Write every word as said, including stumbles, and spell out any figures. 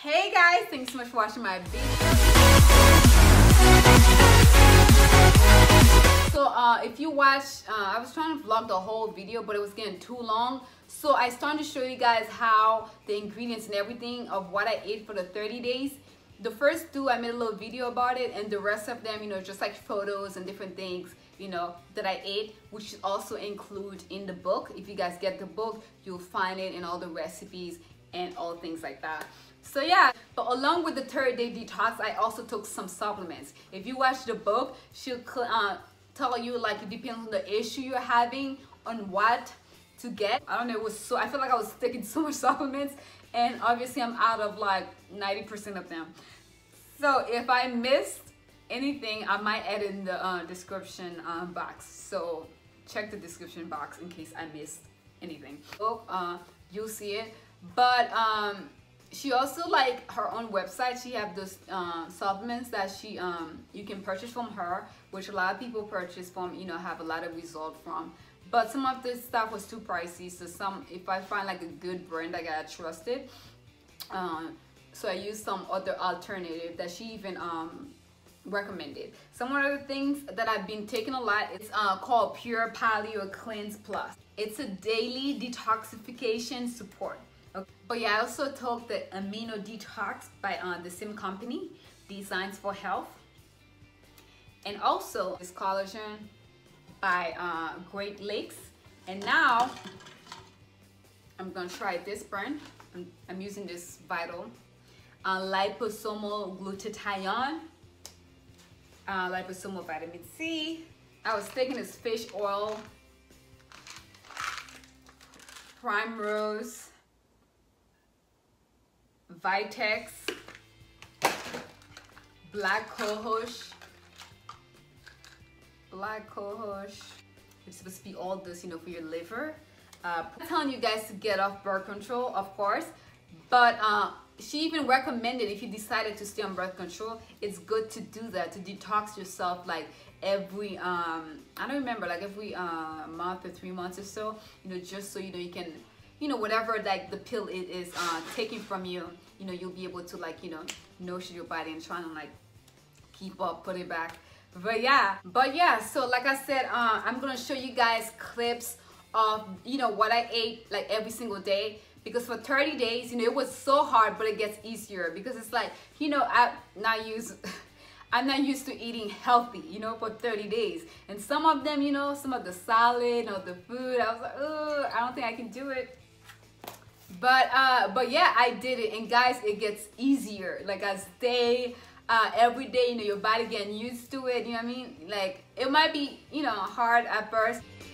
Hey guys, thanks so much for watching my video. So uh, if you watch, uh, I was trying to vlog the whole video, but it was getting too long. So I started to show you guys how the ingredients and everything of what I ate for the thirty days. The first two, I made a little video about it, and the rest of them, you know, just like photos and different things, you know, that I ate, which is also included in the book. If you guys get the book, you'll find it in all the recipes and all things like that. So yeah, but along with the thirty day detox, I also took some supplements. If you watch the book, she'll uh, tell you, like, it depends on the issue you're having on what to get. I don't know, it was so, I feel like I was taking so much supplements, and obviously I'm out of like ninety percent of them. So if I missed anything, I might add in the uh, description uh, box. So check the description box in case I missed anything. Oh, uh, you'll see it. But um, she also, like, her own website, she have those uh, supplements that she um, you can purchase from her, which a lot of people purchase from, you know, have a lot of result from. But some of this stuff was too pricey, so some, if I find like a good brand that I trusted, um, so I used some other alternative that she even um, recommended. Some of the things that I've been taking a lot is uh, called Pure Paleo Cleanse Plus. It's a daily detoxification support. Okay. But yeah, I also took the Amino Detox by uh, the same company, Designs for Health, and also this collagen by uh, Great Lakes. And now I'm gonna try this brand. I'm, I'm using this Vital uh, liposomal glutathione, uh, liposomal vitamin C. I was taking this fish oil, Primrose, Vitex, Black Cohosh, Black Cohosh. It's supposed to be all this, you know, for your liver. Uh, I'm telling you guys to get off birth control, of course, but uh, she even recommended, if you decided to stay on birth control, it's good to do that, to detox yourself like every, um, I don't remember, like every uh, month or three months or so, you know, just so, you know, you can, you know, whatever like the pill it is uh, taking from you, you know, you'll be able to, like, you know, nourish your body and try to like keep up, put it back. But yeah, but yeah, so like I said, uh, I'm gonna show you guys clips of, you know, what I ate like every single day, because for thirty days, you know, it was so hard, but it gets easier because it's like, you know, I'm not used I'm not used to eating healthy, you know, for thirty days, and some of them, you know, some of the salad or the food, I was like, oh, I don't think I can do it. But uh but yeah, I did it, and guys, it gets easier like as day uh every day, you know, your body getting used to it, you know what I mean? Like, it might be, you know, hard at first.